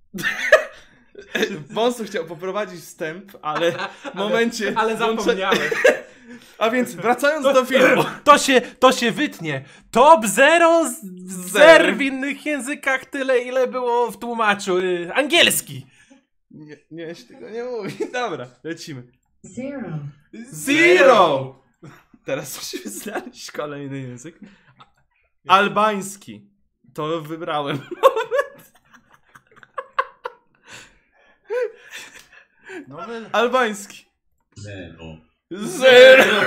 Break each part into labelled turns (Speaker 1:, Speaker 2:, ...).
Speaker 1: Wąsu chciał poprowadzić wstęp, ale w momencie...
Speaker 2: Ale zapomniałem.
Speaker 1: A więc wracając do filmu.
Speaker 2: To się wytnie. Top 0 zer w innych językach tyle, ile było w tłumaczu. Angielski.
Speaker 1: Nie, się tego nie mówi. Dobra, lecimy.
Speaker 3: Zero.
Speaker 1: Zero! Teraz musimy znaleźć kolejny język. Albański. To wybrałem. Albański. Zero.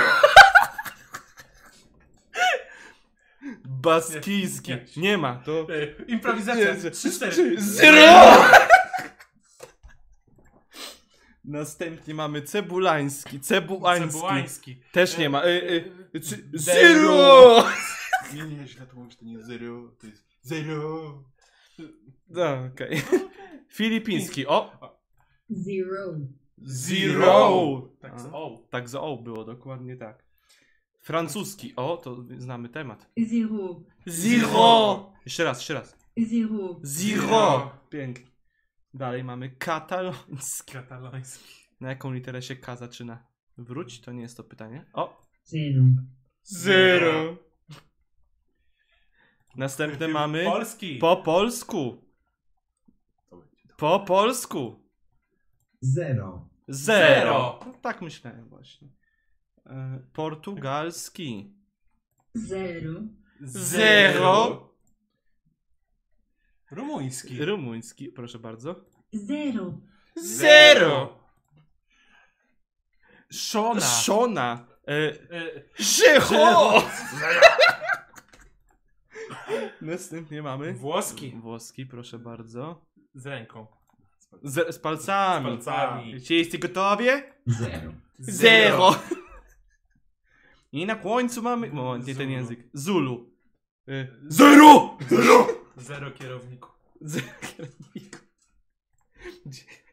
Speaker 1: Baskijski. Nie ma, to...
Speaker 2: Improwizacja. 3-4.
Speaker 1: Zero! Następnie mamy cebulański. Cebułański. Też nie ma. Zero!
Speaker 4: Nie, źle to mówisz, to nie zero, to jest zero.
Speaker 1: No, okej. Filipiński. O!
Speaker 3: Zero.
Speaker 1: Zero!
Speaker 2: Tak z O.
Speaker 1: Tak z O było, dokładnie tak. Francuski. O, to znamy temat.
Speaker 3: Zero.
Speaker 1: Zero! Jeszcze raz.
Speaker 3: Zero.
Speaker 1: Zero! Pięknie. Dalej mamy kataloński.
Speaker 2: Kataloński.
Speaker 1: Na jaką literę się K zaczyna? Wróć, to nie jest to pytanie. O!
Speaker 3: Zero.
Speaker 1: Zero! Następne mamy...
Speaker 2: Polski.
Speaker 1: Po polsku. Po polsku.
Speaker 3: Zero.
Speaker 1: Zero. No, tak myślałem właśnie. Portugalski.
Speaker 3: Zero.
Speaker 1: Zero.
Speaker 2: Rumuński.
Speaker 1: Rumuński, proszę bardzo.
Speaker 3: Zero.
Speaker 1: Zero.
Speaker 2: Szona.
Speaker 1: Szona. Życho. Następnie mamy
Speaker 2: Włoski.
Speaker 1: Włoski, proszę bardzo.
Speaker 2: Z ręką.
Speaker 1: Z palcami.
Speaker 2: Z palcami.
Speaker 1: Jesteście gotowi?
Speaker 3: Zero.
Speaker 1: Zero. I na końcu mamy... Moment, nie ten język. Zulu. Zero! Zero!
Speaker 2: Zero kierowników.
Speaker 1: Zero kierowników.